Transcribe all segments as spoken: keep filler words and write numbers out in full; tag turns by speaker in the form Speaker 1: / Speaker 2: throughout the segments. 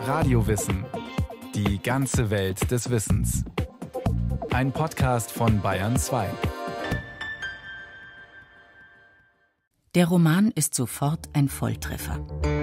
Speaker 1: Radiowissen. Die ganze Welt des Wissens. Ein Podcast von Bayern zwei.
Speaker 2: Der Roman ist sofort ein Volltreffer.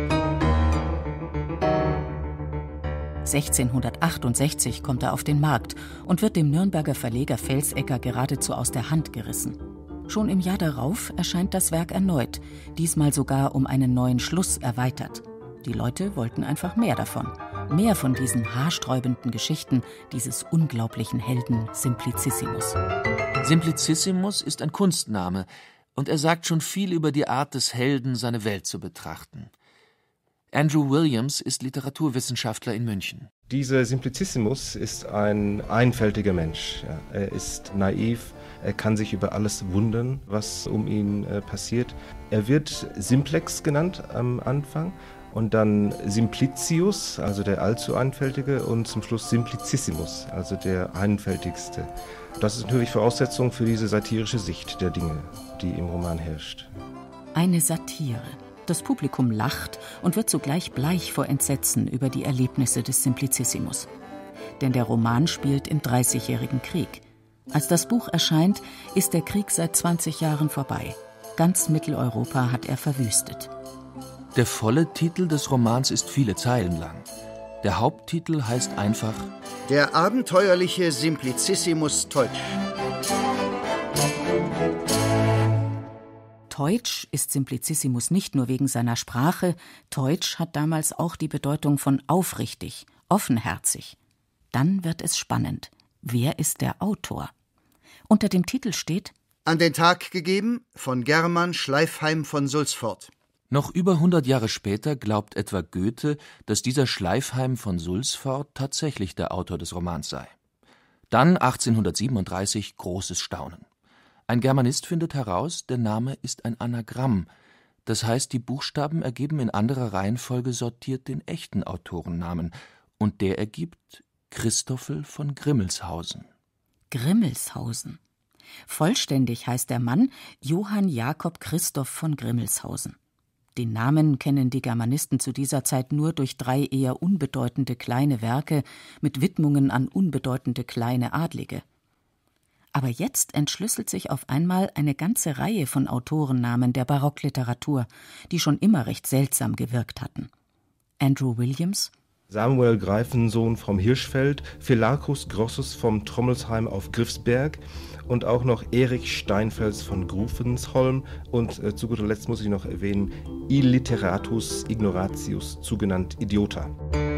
Speaker 2: sechzehnhundertachtundsechzig kommt er auf den Markt und wird dem Nürnberger Verleger Felsecker geradezu aus der Hand gerissen. Schon im Jahr darauf erscheint das Werk erneut, diesmal sogar um einen neuen Schluss erweitert. Die Leute wollten einfach mehr davon. Mehr von diesen haarsträubenden Geschichten dieses unglaublichen Helden Simplicissimus.
Speaker 3: Simplicissimus ist ein Kunstname und er sagt schon viel über die Art des Helden, seine Welt zu betrachten. Andrew Williams ist Literaturwissenschaftler in München.
Speaker 4: Dieser Simplicissimus ist ein einfältiger Mensch. Ja, er ist naiv, er kann sich über alles wundern, was um ihn äh, passiert. Er wird Simplex genannt am Anfang und dann Simplicius, also der allzu einfältige, und zum Schluss Simplicissimus, also der einfältigste. Das ist natürlich Voraussetzung für diese satirische Sicht der Dinge, die im Roman herrscht.
Speaker 2: Eine Satire. Das Publikum lacht und wird zugleich bleich vor Entsetzen über die Erlebnisse des Simplicissimus. Denn der Roman spielt im Dreißigjährigen Krieg. Als das Buch erscheint, ist der Krieg seit zwanzig Jahren vorbei. Ganz Mitteleuropa hat er verwüstet.
Speaker 3: Der volle Titel des Romans ist viele Zeilen lang. Der Haupttitel heißt einfach
Speaker 5: Der abenteuerliche Simplicissimus Teutsch.
Speaker 2: Teutsch ist Simplicissimus nicht nur wegen seiner Sprache. Teutsch hat damals auch die Bedeutung von aufrichtig, offenherzig. Dann wird es spannend. Wer ist der Autor? Unter dem Titel steht
Speaker 5: An den Tag gegeben von German Schleifheim von Sulzfort.
Speaker 3: Noch über hundert Jahre später glaubt etwa Goethe, dass dieser Schleifheim von Sulzfort tatsächlich der Autor des Romans sei. Dann achtzehnhundertsiebenunddreißig großes Staunen. Ein Germanist findet heraus, der Name ist ein Anagramm. Das heißt, die Buchstaben ergeben in anderer Reihenfolge sortiert den echten Autorennamen. Und der ergibt Christoffel von Grimmelshausen.
Speaker 2: Grimmelshausen. Vollständig heißt der Mann Johann Jakob Christoph von Grimmelshausen. Den Namen kennen die Germanisten zu dieser Zeit nur durch drei eher unbedeutende kleine Werke mit Widmungen an unbedeutende kleine Adlige. Aber jetzt entschlüsselt sich auf einmal eine ganze Reihe von Autorennamen der Barockliteratur, die schon immer recht seltsam gewirkt hatten. Andrew Williams,
Speaker 4: Samuel Greifensohn vom Hirschfeld, Philacus Grossus vom Trommelsheim auf Griffsberg und auch noch Erich Steinfels von Grufensholm und äh, zu guter Letzt muss ich noch erwähnen, Illiteratus Ignoratius, zugenannt Idiota.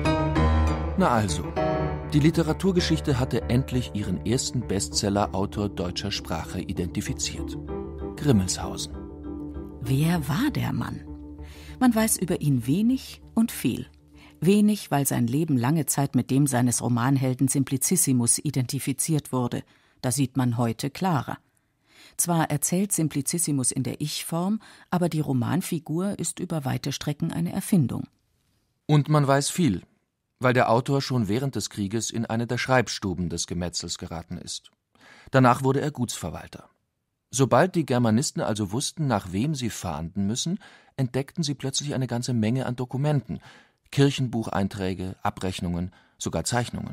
Speaker 3: Na also, die Literaturgeschichte hatte endlich ihren ersten Bestseller-Autor deutscher Sprache identifiziert. Grimmelshausen.
Speaker 2: Wer war der Mann? Man weiß über ihn wenig und viel. Wenig, weil sein Leben lange Zeit mit dem seines Romanhelden Simplicissimus identifiziert wurde. Das sieht man heute klarer. Zwar erzählt Simplicissimus in der Ich-Form, aber die Romanfigur ist über weite Strecken eine Erfindung.
Speaker 3: Und man weiß viel, weil der Autor schon während des Krieges in eine der Schreibstuben des Gemetzels geraten ist. Danach wurde er Gutsverwalter. Sobald die Germanisten also wussten, nach wem sie fahnden müssen, entdeckten sie plötzlich eine ganze Menge an Dokumenten, Kirchenbucheinträge, Abrechnungen, sogar Zeichnungen.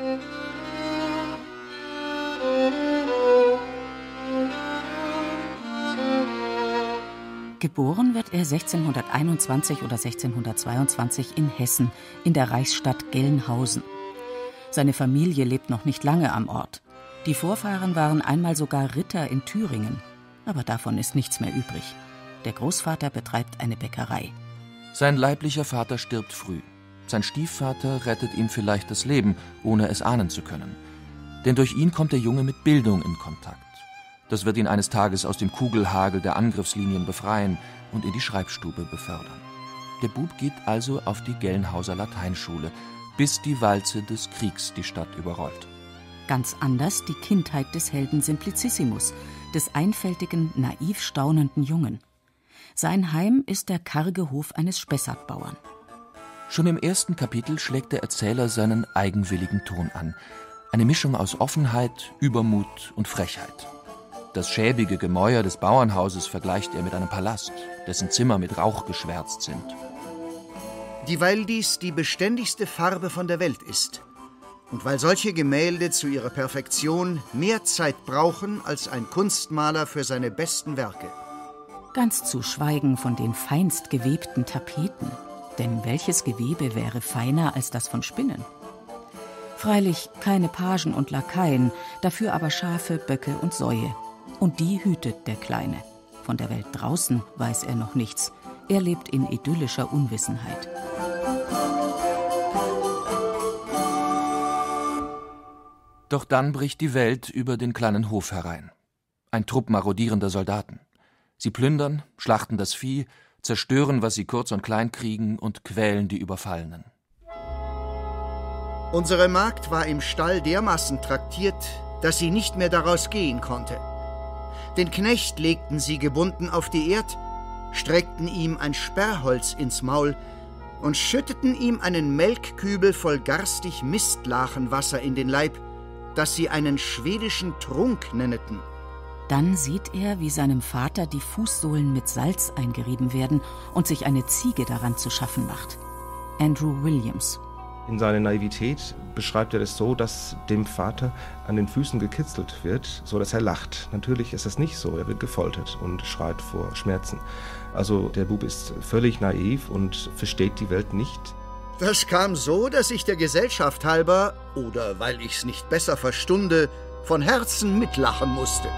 Speaker 2: Geboren wird er sechzehnhunderteinundzwanzig oder sechzehnhundertzweiundzwanzig in Hessen, in der Reichsstadt Gelnhausen. Seine Familie lebt noch nicht lange am Ort. Die Vorfahren waren einmal sogar Ritter in Thüringen. Aber davon ist nichts mehr übrig. Der Großvater betreibt eine Bäckerei.
Speaker 3: Sein leiblicher Vater stirbt früh. Sein Stiefvater rettet ihm vielleicht das Leben, ohne es ahnen zu können. Denn durch ihn kommt der Junge mit Bildung in Kontakt. Das wird ihn eines Tages aus dem Kugelhagel der Angriffslinien befreien und in die Schreibstube befördern. Der Bub geht also auf die Gelnhauser Lateinschule, bis die Walze des Kriegs die Stadt überrollt.
Speaker 2: Ganz anders die Kindheit des Helden Simplicissimus, des einfältigen, naiv staunenden Jungen. Sein Heim ist der karge Hof eines Spessartbauern.
Speaker 3: Schon im ersten Kapitel schlägt der Erzähler seinen eigenwilligen Ton an. Eine Mischung aus Offenheit, Übermut und Frechheit. Das schäbige Gemäuer des Bauernhauses vergleicht er mit einem Palast, dessen Zimmer mit Rauch geschwärzt sind.
Speaker 5: Dieweil dies die beständigste Farbe von der Welt ist und weil solche Gemälde zu ihrer Perfektion mehr Zeit brauchen als ein Kunstmaler für seine besten Werke.
Speaker 2: Ganz zu schweigen von den feinst gewebten Tapeten, denn welches Gewebe wäre feiner als das von Spinnen? Freilich keine Pagen und Lakaien, dafür aber Schafe, Böcke und Säue. Und die hütet der Kleine. Von der Welt draußen weiß er noch nichts. Er lebt in idyllischer Unwissenheit.
Speaker 3: Doch dann bricht die Welt über den kleinen Hof herein. Ein Trupp marodierender Soldaten. Sie plündern, schlachten das Vieh, zerstören, was sie kurz und klein kriegen und quälen die Überfallenen.
Speaker 5: Unsere Magd war im Stall dermaßen traktiert, dass sie nicht mehr daraus gehen konnte. Den Knecht legten sie gebunden auf die Erd, streckten ihm ein Sperrholz ins Maul und schütteten ihm einen Melkkübel voll garstig Mistlachenwasser in den Leib, das sie einen schwedischen Trunk nenneten.
Speaker 2: Dann sieht er, wie seinem Vater die Fußsohlen mit Salz eingerieben werden und sich eine Ziege daran zu schaffen macht. Andrew Williams.
Speaker 4: In seiner Naivität beschreibt er es so, dass dem Vater an den Füßen gekitzelt wird, so dass er lacht. Natürlich ist es nicht so, er wird gefoltert und schreit vor Schmerzen. Also der Bub ist völlig naiv und versteht die Welt nicht.
Speaker 5: Das kam so, dass ich der Gesellschaft halber, oder weil ich's nicht besser verstunde, von Herzen mitlachen musste.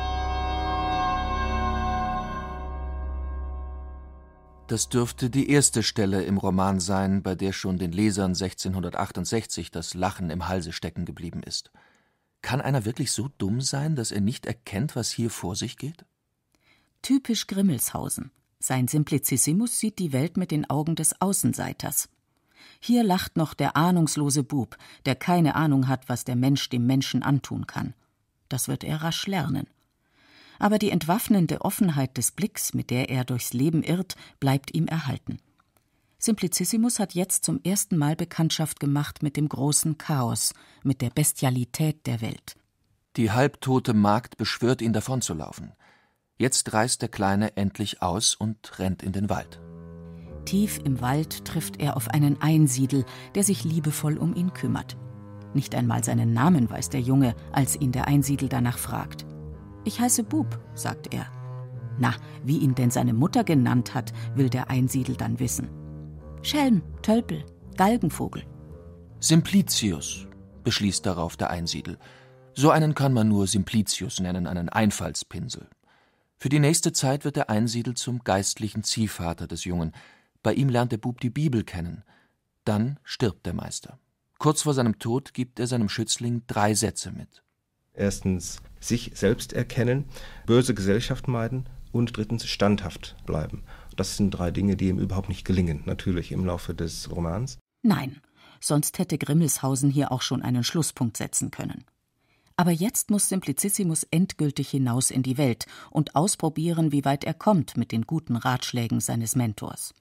Speaker 3: Das dürfte die erste Stelle im Roman sein, bei der schon den Lesern sechzehnhundertachtundsechzig das Lachen im Halse stecken geblieben ist. Kann einer wirklich so dumm sein, dass er nicht erkennt, was hier vor sich geht?
Speaker 2: Typisch Grimmelshausen. Sein Simplicissimus sieht die Welt mit den Augen des Außenseiters. Hier lacht noch der ahnungslose Bub, der keine Ahnung hat, was der Mensch dem Menschen antun kann. Das wird er rasch lernen. Aber die entwaffnende Offenheit des Blicks, mit der er durchs Leben irrt, bleibt ihm erhalten. Simplicissimus hat jetzt zum ersten Mal Bekanntschaft gemacht mit dem großen Chaos, mit der Bestialität der Welt.
Speaker 3: Die halbtote Magd beschwört ihn, davonzulaufen. Jetzt reißt der Kleine endlich aus und rennt in den Wald.
Speaker 2: Tief im Wald trifft er auf einen Einsiedel, der sich liebevoll um ihn kümmert. Nicht einmal seinen Namen weiß der Junge, als ihn der Einsiedel danach fragt. »Ich heiße Bub«, sagt er. Na, wie ihn denn seine Mutter genannt hat, will der Einsiedel dann wissen. »Schelm, Tölpel, Galgenvogel.«
Speaker 3: »Simplicius«, beschließt darauf der Einsiedel. So einen kann man nur Simplicius nennen, einen Einfallspinsel. Für die nächste Zeit wird der Einsiedel zum geistlichen Ziehvater des Jungen. Bei ihm lernt der Bub die Bibel kennen. Dann stirbt der Meister. Kurz vor seinem Tod gibt er seinem Schützling drei Sätze mit.
Speaker 4: Erstens sich selbst erkennen, böse Gesellschaft meiden und drittens standhaft bleiben. Das sind drei Dinge, die ihm überhaupt nicht gelingen, natürlich im Laufe des Romans.
Speaker 2: Nein, sonst hätte Grimmelshausen hier auch schon einen Schlusspunkt setzen können. Aber jetzt muss Simplicissimus endgültig hinaus in die Welt und ausprobieren, wie weit er kommt mit den guten Ratschlägen seines Mentors.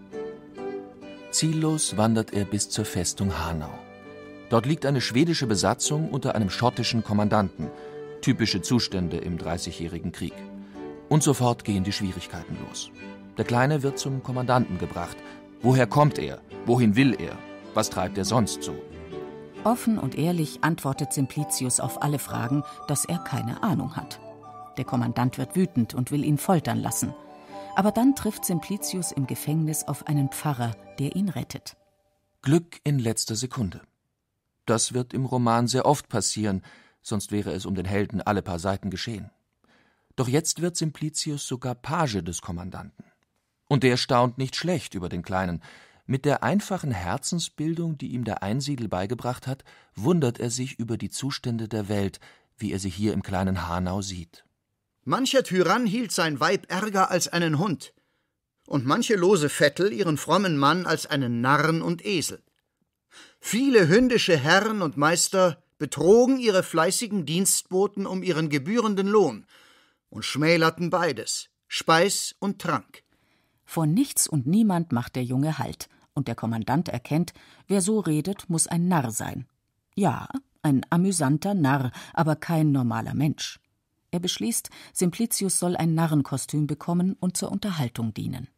Speaker 3: Ziellos wandert er bis zur Festung Hanau. Dort liegt eine schwedische Besatzung unter einem schottischen Kommandanten. Typische Zustände im Dreißigjährigen Krieg. Und sofort gehen die Schwierigkeiten los. Der Kleine wird zum Kommandanten gebracht. Woher kommt er? Wohin will er? Was treibt er sonst so?
Speaker 2: Offen und ehrlich antwortet Simplicius auf alle Fragen, dass er keine Ahnung hat. Der Kommandant wird wütend und will ihn foltern lassen. Aber dann trifft Simplicius im Gefängnis auf einen Pfarrer, der ihn rettet.
Speaker 3: Glück in letzter Sekunde. Das wird im Roman sehr oft passieren, sonst wäre es um den Helden alle paar Seiten geschehen. Doch jetzt wird Simplicius sogar Page des Kommandanten. Und der staunt nicht schlecht über den Kleinen. Mit der einfachen Herzensbildung, die ihm der Einsiedel beigebracht hat, wundert er sich über die Zustände der Welt, wie er sie hier im kleinen Hanau sieht.
Speaker 5: Mancher Tyrann hielt sein Weib ärger als einen Hund und manche lose Vettel ihren frommen Mann als einen Narren und Esel. Viele hündische Herren und Meister betrogen ihre fleißigen Dienstboten um ihren gebührenden Lohn und schmälerten beides, Speis und Trank.
Speaker 2: Vor nichts und niemand macht der Junge Halt, und der Kommandant erkennt, wer so redet, muss ein Narr sein. Ja, ein amüsanter Narr, aber kein normaler Mensch. Er beschließt, Simplicius soll ein Narrenkostüm bekommen und zur Unterhaltung dienen.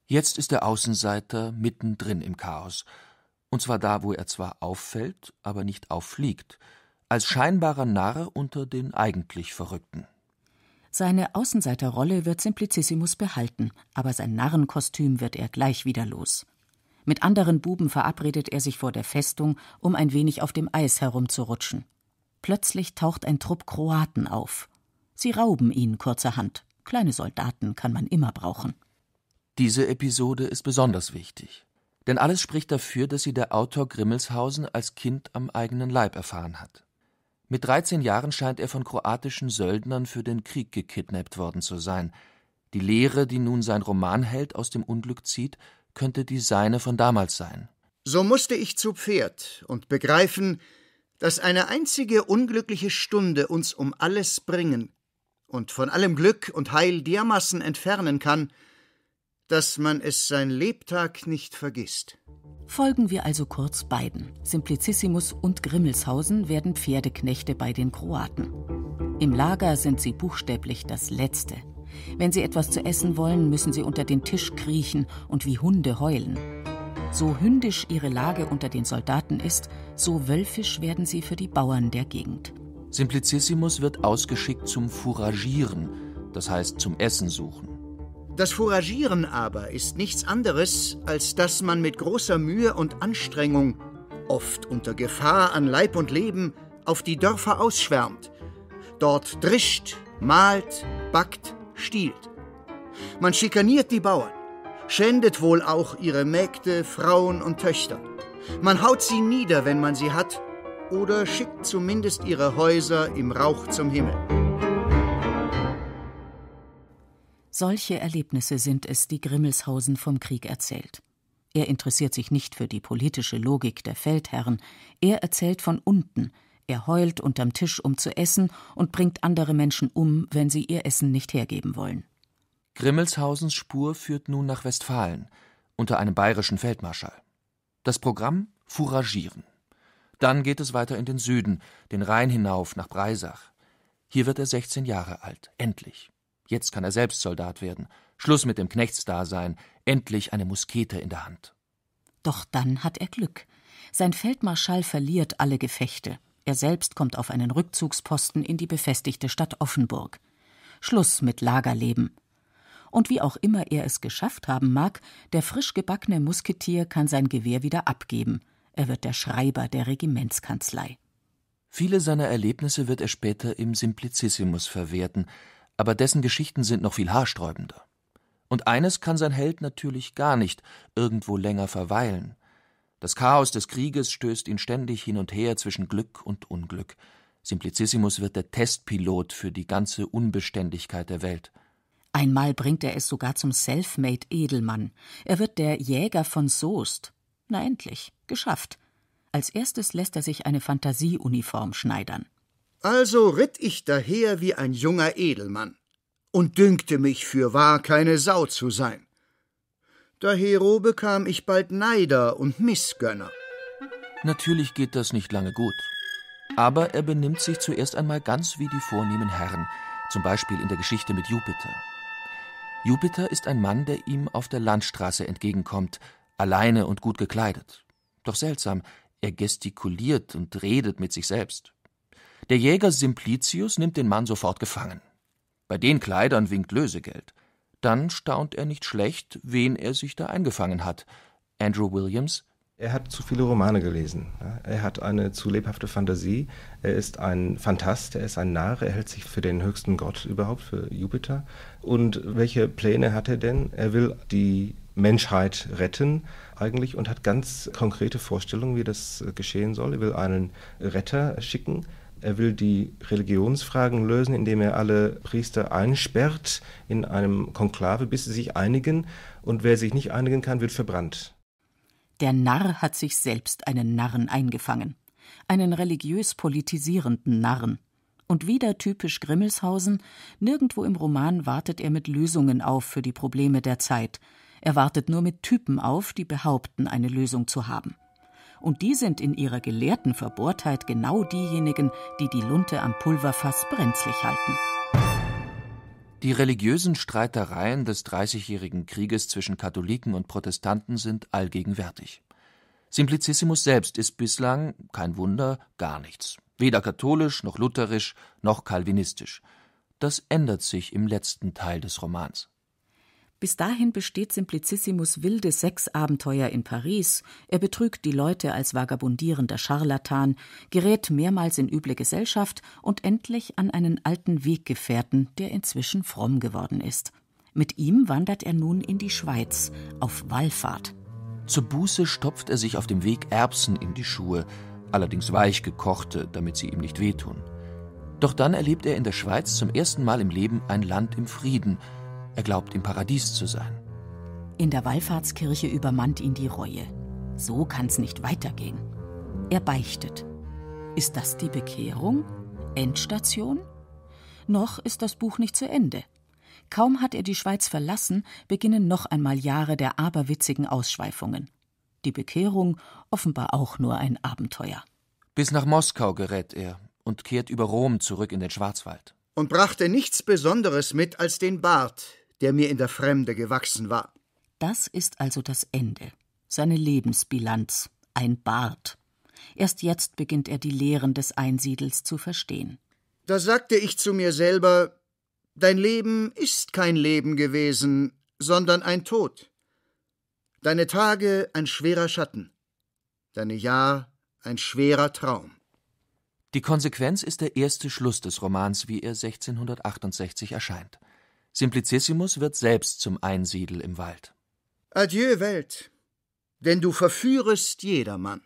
Speaker 3: Jetzt ist der Außenseiter mittendrin im Chaos. Und zwar da, wo er zwar auffällt, aber nicht auffliegt. Als scheinbarer Narr unter den eigentlich Verrückten.
Speaker 2: Seine Außenseiterrolle wird Simplicissimus behalten, aber sein Narrenkostüm wird er gleich wieder los. Mit anderen Buben verabredet er sich vor der Festung, um ein wenig auf dem Eis herumzurutschen. Plötzlich taucht ein Trupp Kroaten auf. Sie rauben ihn kurzerhand. Kleine Soldaten kann man immer brauchen.
Speaker 3: Diese Episode ist besonders wichtig. Denn alles spricht dafür, dass sie der Autor Grimmelshausen als Kind am eigenen Leib erfahren hat. Mit dreizehn Jahren scheint er von kroatischen Söldnern für den Krieg gekidnappt worden zu sein. Die Lehre, die nun sein Romanheld aus dem Unglück zieht, könnte die seine von damals sein.
Speaker 5: So musste ich zu Pferd und begreifen, dass eine einzige unglückliche Stunde uns um alles bringen und von allem Glück und Heil dermaßen entfernen kann, dass man es sein Lebtag nicht vergisst.
Speaker 2: Folgen wir also kurz beiden. Simplicissimus und Grimmelshausen werden Pferdeknechte bei den Kroaten. Im Lager sind sie buchstäblich das Letzte. Wenn sie etwas zu essen wollen, müssen sie unter den Tisch kriechen und wie Hunde heulen. So hündisch ihre Lage unter den Soldaten ist, so wölfisch werden sie für die Bauern der Gegend.
Speaker 3: Simplicissimus wird ausgeschickt zum Fouragieren, das heißt zum Essen suchen.
Speaker 5: Das Fouragieren aber ist nichts anderes, als dass man mit großer Mühe und Anstrengung, oft unter Gefahr an Leib und Leben, auf die Dörfer ausschwärmt. Dort drischt, mahlt, backt, stiehlt. Man schikaniert die Bauern, schändet wohl auch ihre Mägde, Frauen und Töchter. Man haut sie nieder, wenn man sie hat, oder schickt zumindest ihre Häuser im Rauch zum Himmel.
Speaker 2: Solche Erlebnisse sind es, die Grimmelshausen vom Krieg erzählt. Er interessiert sich nicht für die politische Logik der Feldherren. Er erzählt von unten. Er heult unterm Tisch, um zu essen, und bringt andere Menschen um, wenn sie ihr Essen nicht hergeben wollen.
Speaker 3: Grimmelshausens Spur führt nun nach Westfalen, unter einem bayerischen Feldmarschall. Das Programm: Fouragieren. Dann geht es weiter in den Süden, den Rhein hinauf nach Breisach. Hier wird er sechzehn Jahre alt, endlich. Jetzt kann er selbst Soldat werden. Schluss mit dem Knechtsdasein, endlich eine Muskete in der Hand.
Speaker 2: Doch dann hat er Glück. Sein Feldmarschall verliert alle Gefechte. Er selbst kommt auf einen Rückzugsposten in die befestigte Stadt Offenburg. Schluss mit Lagerleben. Und wie auch immer er es geschafft haben mag, der frisch gebackene Musketier kann sein Gewehr wieder abgeben. Er wird der Schreiber der Regimentskanzlei.
Speaker 3: Viele seiner Erlebnisse wird er später im Simplicissimus verwerten, aber dessen Geschichten sind noch viel haarsträubender. Und eines kann sein Held natürlich gar nicht, irgendwo länger verweilen. Das Chaos des Krieges stößt ihn ständig hin und her zwischen Glück und Unglück. Simplicissimus wird der Testpilot für die ganze Unbeständigkeit der Welt.
Speaker 2: Einmal bringt er es sogar zum Selfmade-Edelmann. Er wird der Jäger von Soest. Na endlich, geschafft. Als erstes lässt er sich eine Fantasieuniform schneidern.
Speaker 5: Also ritt ich daher wie ein junger Edelmann und dünkte mich fürwahr keine Sau zu sein. Dahero bekam ich bald Neider und Missgönner.
Speaker 3: Natürlich geht das nicht lange gut. Aber er benimmt sich zuerst einmal ganz wie die vornehmen Herren, zum Beispiel in der Geschichte mit Jupiter. Jupiter ist ein Mann, der ihm auf der Landstraße entgegenkommt, alleine und gut gekleidet. Doch seltsam, er gestikuliert und redet mit sich selbst. Der Jäger Simplicius nimmt den Mann sofort gefangen. Bei den Kleidern winkt Lösegeld. Dann staunt er nicht schlecht, wen er sich da eingefangen hat. Andrew Williams.
Speaker 4: Er hat zu viele Romane gelesen. Er hat eine zu lebhafte Fantasie. Er ist ein Phantast, er ist ein Narr, er hält sich für den höchsten Gott überhaupt, für Jupiter. Und welche Pläne hat er denn? Er will die Menschheit retten eigentlich und hat ganz konkrete Vorstellungen, wie das geschehen soll. Er will einen Retter schicken. Er will die Religionsfragen lösen, indem er alle Priester einsperrt in einem Konklave, bis sie sich einigen. Und wer sich nicht einigen kann, wird verbrannt.
Speaker 2: Der Narr hat sich selbst einen Narren eingefangen. Einen religiös politisierenden Narren. Und wieder typisch Grimmelshausen, nirgendwo im Roman wartet er mit Lösungen auf für die Probleme der Zeit. Er wartet nur mit Typen auf, die behaupten, eine Lösung zu haben. Und die sind in ihrer gelehrten Verbohrtheit genau diejenigen, die die Lunte am Pulverfass brenzlig halten.
Speaker 3: Die religiösen Streitereien des Dreißigjährigen Krieges zwischen Katholiken und Protestanten sind allgegenwärtig. Simplicissimus selbst ist bislang, kein Wunder, gar nichts. Weder katholisch, noch lutherisch, noch calvinistisch. Das ändert sich im letzten Teil des Romans.
Speaker 2: Bis dahin besteht Simplicissimus wilde Sexabenteuer in Paris, er betrügt die Leute als vagabundierender Scharlatan, gerät mehrmals in üble Gesellschaft und endlich an einen alten Weggefährten, der inzwischen fromm geworden ist. Mit ihm wandert er nun in die Schweiz, auf Wallfahrt.
Speaker 3: Zur Buße stopft er sich auf dem Weg Erbsen in die Schuhe, allerdings weich gekochte, damit sie ihm nicht wehtun. Doch dann erlebt er in der Schweiz zum ersten Mal im Leben ein Land im Frieden. Er glaubt, im Paradies zu sein.
Speaker 2: In der Wallfahrtskirche übermannt ihn die Reue. So kann's nicht weitergehen. Er beichtet. Ist das die Bekehrung? Endstation? Noch ist das Buch nicht zu Ende. Kaum hat er die Schweiz verlassen, beginnen noch einmal Jahre der aberwitzigen Ausschweifungen. Die Bekehrung offenbar auch nur ein Abenteuer.
Speaker 3: Bis nach Moskau gerät er und kehrt über Rom zurück in den Schwarzwald.
Speaker 5: Und brachte nichts Besonderes mit als den Bart, der mir in der Fremde gewachsen war.
Speaker 2: Das ist also das Ende. Seine Lebensbilanz. Ein Bart. Erst jetzt beginnt er die Lehren des Einsiedels zu verstehen.
Speaker 5: Da sagte ich zu mir selber: Dein Leben ist kein Leben gewesen, sondern ein Tod. Deine Tage ein schwerer Schatten, deine Jahr ein schwerer Traum.
Speaker 3: Die Konsequenz ist der erste Schluss des Romans, wie er sechzehnhundertachtundsechzig erscheint. Simplicissimus wird selbst zum Einsiedel im Wald.
Speaker 5: Adieu, Welt, denn du verführest jedermann.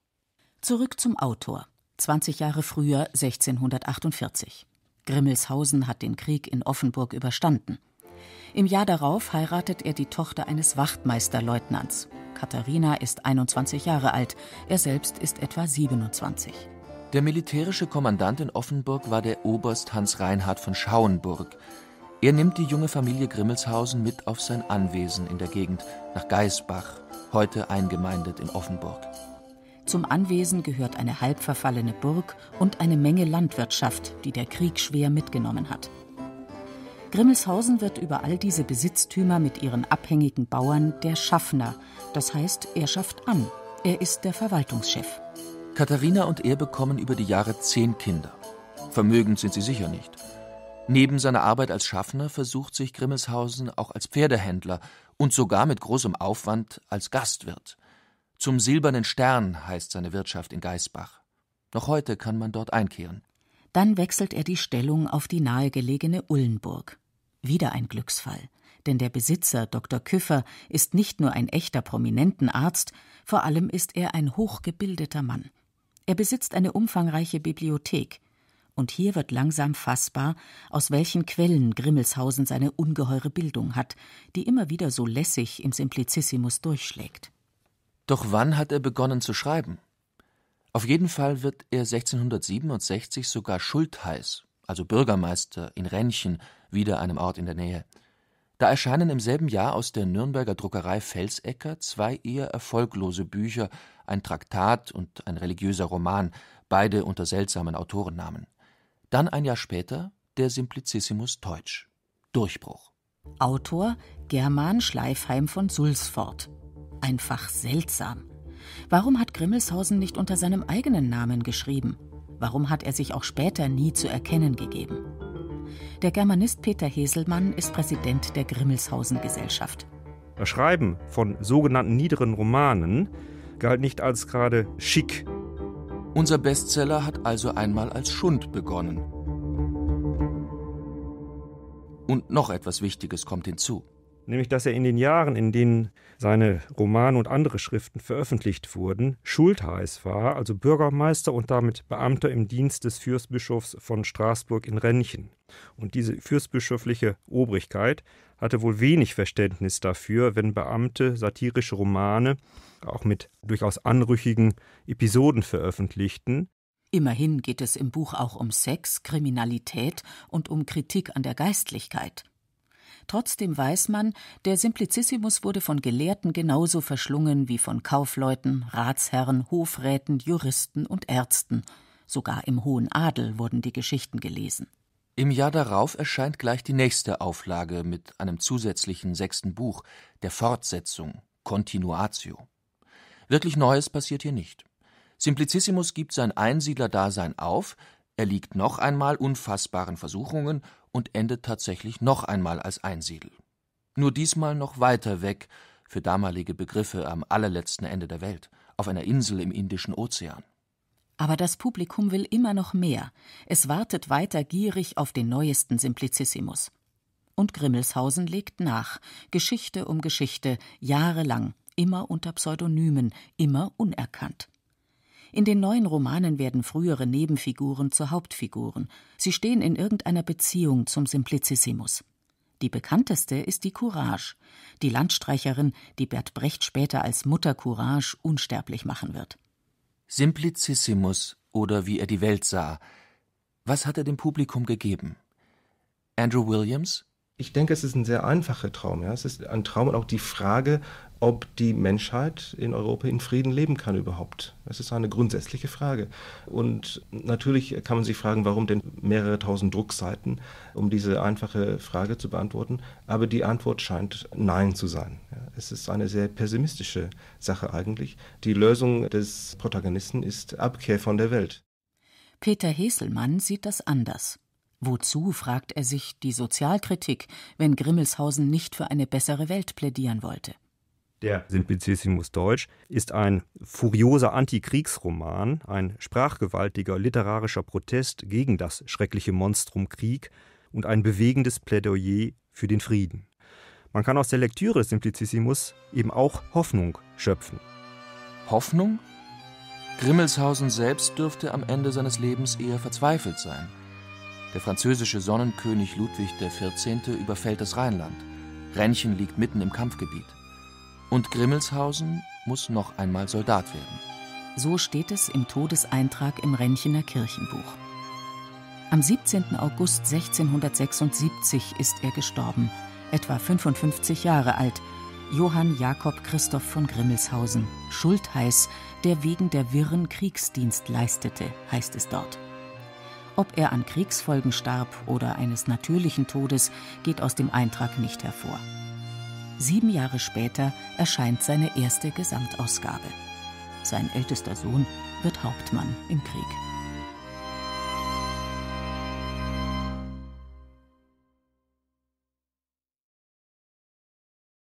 Speaker 2: Zurück zum Autor. zwanzig Jahre früher, sechzehnhundertachtundvierzig. Grimmelshausen hat den Krieg in Offenburg überstanden. Im Jahr darauf heiratet er die Tochter eines Wachtmeisterleutnants. Katharina ist einundzwanzig Jahre alt, er selbst ist etwa siebenundzwanzig.
Speaker 3: Der militärische Kommandant in Offenburg war der Oberst Hans Reinhard von Schauenburg. Er nimmt die junge Familie Grimmelshausen mit auf sein Anwesen in der Gegend, nach Geisbach, heute eingemeindet in Offenburg.
Speaker 2: Zum Anwesen gehört eine halb verfallene Burg und eine Menge Landwirtschaft, die der Krieg schwer mitgenommen hat. Grimmelshausen wird über all diese Besitztümer mit ihren abhängigen Bauern der Schaffner, das heißt, er schafft an, er ist der Verwaltungschef.
Speaker 3: Katharina und er bekommen über die Jahre zehn Kinder. Vermögend sind sie sicher nicht. Neben seiner Arbeit als Schaffner versucht sich Grimmelshausen auch als Pferdehändler und sogar mit großem Aufwand als Gastwirt. Zum Silbernen Stern heißt seine Wirtschaft in Geisbach. Noch heute kann man dort einkehren.
Speaker 2: Dann wechselt er die Stellung auf die nahegelegene Ullenburg. Wieder ein Glücksfall, denn der Besitzer, Doktor Küffer, ist nicht nur ein echter Prominentenarzt, vor allem ist er ein hochgebildeter Mann. Er besitzt eine umfangreiche Bibliothek. Und hier wird langsam fassbar, aus welchen Quellen Grimmelshausen seine ungeheure Bildung hat, die immer wieder so lässig im Simplicissimus durchschlägt.
Speaker 3: Doch wann hat er begonnen zu schreiben? Auf jeden Fall wird er sechzehnhundertsiebenundsechzig sogar Schultheiß, also Bürgermeister in Rennchen, wieder einem Ort in der Nähe. Da erscheinen im selben Jahr aus der Nürnberger Druckerei Felsecker zwei eher erfolglose Bücher, ein Traktat und ein religiöser Roman, beide unter seltsamen Autorennamen. Dann ein Jahr später der Simplicissimus Teutsch. Durchbruch.
Speaker 2: Autor German Schleifheim von Sulzfort. Einfach seltsam. Warum hat Grimmelshausen nicht unter seinem eigenen Namen geschrieben? Warum hat er sich auch später nie zu erkennen gegeben? Der Germanist Peter Heselmann ist Präsident der Grimmelshausen-Gesellschaft.
Speaker 6: Das Schreiben von sogenannten niederen Romanen galt nicht als gerade schick.
Speaker 3: Unser Bestseller hat also einmal als Schund begonnen. Und noch etwas Wichtiges kommt hinzu.
Speaker 6: Nämlich, dass er in den Jahren, in denen seine Romane und andere Schriften veröffentlicht wurden, Schultheiß war, also Bürgermeister und damit Beamter im Dienst des Fürstbischofs von Straßburg in Rennchen. Und diese fürstbischöfliche Obrigkeit hatte wohl wenig Verständnis dafür, wenn Beamte satirische Romane auch mit durchaus anrüchigen Episoden veröffentlichten.
Speaker 2: Immerhin geht es im Buch auch um Sex, Kriminalität und um Kritik an der Geistlichkeit. Trotzdem weiß man, der Simplicissimus wurde von Gelehrten genauso verschlungen wie von Kaufleuten, Ratsherren, Hofräten, Juristen und Ärzten. Sogar im hohen Adel wurden die Geschichten gelesen.
Speaker 3: Im Jahr darauf erscheint gleich die nächste Auflage mit einem zusätzlichen sechsten Buch, der Fortsetzung, Continuatio. Wirklich Neues passiert hier nicht. Simplicissimus gibt sein Einsiedlerdasein auf, er liegt noch einmal unfassbaren Versuchungen und endet tatsächlich noch einmal als Einsiedel. Nur diesmal noch weiter weg, für damalige Begriffe am allerletzten Ende der Welt, auf einer Insel im Indischen Ozean.
Speaker 2: Aber das Publikum will immer noch mehr. Es wartet weiter gierig auf den neuesten Simplicissimus. Und Grimmelshausen legt nach, Geschichte um Geschichte, jahrelang, immer unter Pseudonymen, immer unerkannt. In den neuen Romanen werden frühere Nebenfiguren zu Hauptfiguren. Sie stehen in irgendeiner Beziehung zum Simplicissimus. Die bekannteste ist die Courage, die Landstreicherin, die Bert Brecht später als Mutter Courage unsterblich machen wird.
Speaker 3: Simplicissimus, oder wie er die Welt sah. Was hat er dem Publikum gegeben? Andrew Williams?
Speaker 4: Ich denke, es ist ein sehr einfacher Traum. Ja? Es ist ein Traum und auch die Frage, ob die Menschheit in Europa in Frieden leben kann überhaupt. Das ist eine grundsätzliche Frage. Und natürlich kann man sich fragen, warum denn mehrere tausend Druckseiten, um diese einfache Frage zu beantworten. Aber die Antwort scheint Nein zu sein. Ja? Es ist eine sehr pessimistische Sache eigentlich. Die Lösung des Protagonisten ist Abkehr von der Welt.
Speaker 2: Peter Heselmann sieht das anders. Wozu, fragt er sich, die Sozialkritik, wenn Grimmelshausen nicht für eine bessere Welt plädieren wollte?
Speaker 6: Der Simplicissimus Deutsch ist ein furioser Antikriegsroman, ein sprachgewaltiger literarischer Protest gegen das schreckliche Monstrum Krieg und ein bewegendes Plädoyer für den Frieden. Man kann aus der Lektüre des Simplicissimus eben auch Hoffnung schöpfen.
Speaker 3: Hoffnung? Grimmelshausen selbst dürfte am Ende seines Lebens eher verzweifelt sein. Der französische Sonnenkönig Ludwig der Vierzehnte überfällt das Rheinland. Rennchen liegt mitten im Kampfgebiet. Und Grimmelshausen muss noch einmal Soldat werden.
Speaker 2: So steht es im Todeseintrag im Rennchener Kirchenbuch. Am siebzehnten August sechzehnhundertsechsundsiebzig ist er gestorben, etwa fünfundfünfzig Jahre alt, Johann Jakob Christoph von Grimmelshausen, Schultheiß, der wegen der Wirren Kriegsdienst leistete, heißt es dort. Ob er an Kriegsfolgen starb oder eines natürlichen Todes, geht aus dem Eintrag nicht hervor. Sieben Jahre später erscheint seine erste Gesamtausgabe. Sein ältester Sohn wird Hauptmann im Krieg.